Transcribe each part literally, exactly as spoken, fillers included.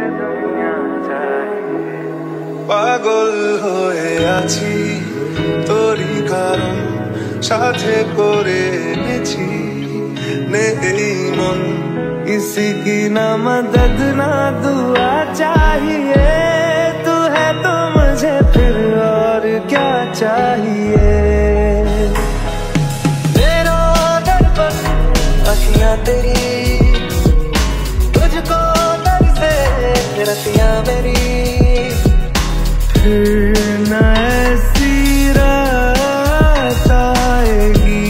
পাগল হয়ে আছি তোরই কারণ সাথে করে এনেছি নেই মন किसी की ना मदद ना दुआ चाहिए तू है तो मुझे फिर और क्या चाहिए तेरा दर्पण अखियां तेरी तुझको तरसे रतियां मेरी फिर न ऐसी रात आएगी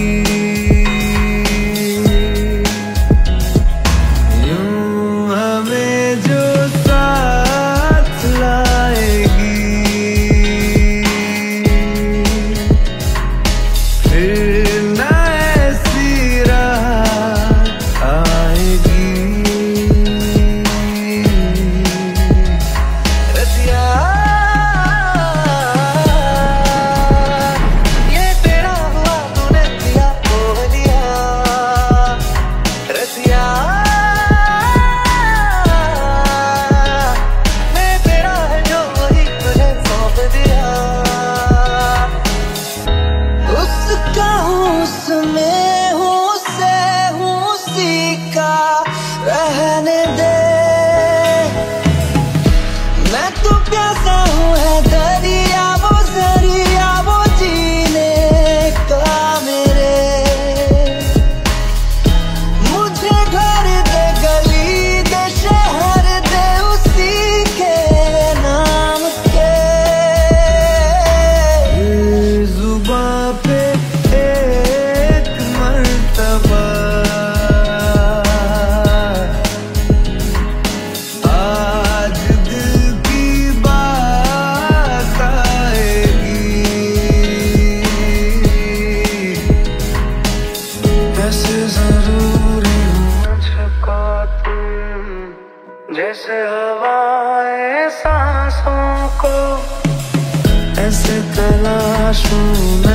यूं हमें जो साथ लाएगी फिर न ऐसी रात आएगी रतिया रहने दे मैं तो प्यासा हूँ है दरिया वो जरिया वो जीने का मेरे मुझे घर दे गली दे शहर दे उसी के नाम के जुबां पे एक मर्तबा जैसे हवाएं सांसों को ऐसे तलाशूं